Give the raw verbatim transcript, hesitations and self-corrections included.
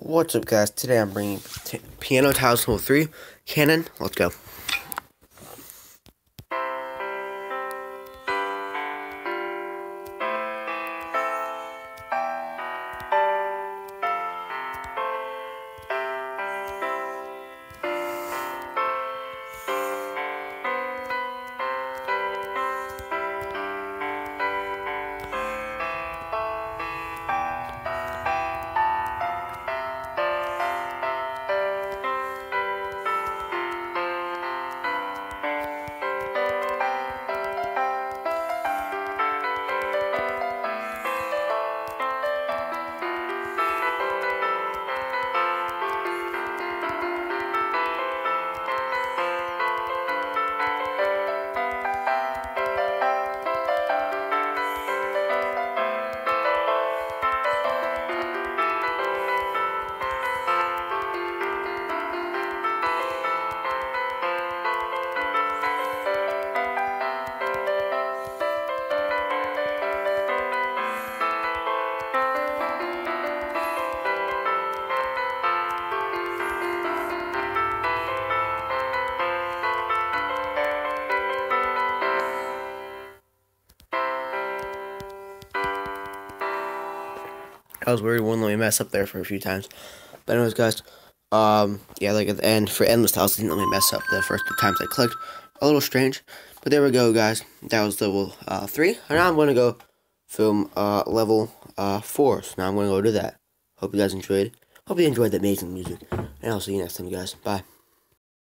What's up, guys? Today I'm bringing t Piano Tiles Level three, Canon. Let's go. I was worried it wouldn't let me mess up there for a few times. But anyways, guys, um, yeah, like at the end, for Endless Tiles, it didn't let me mess up the first two times I clicked. A little strange. But there we go, guys. That was level uh, three. And now I'm going to go film uh, level uh, four. So now I'm going to go do that. Hope you guys enjoyed. Hope you enjoyed the amazing music. And I'll see you next time, guys. Bye.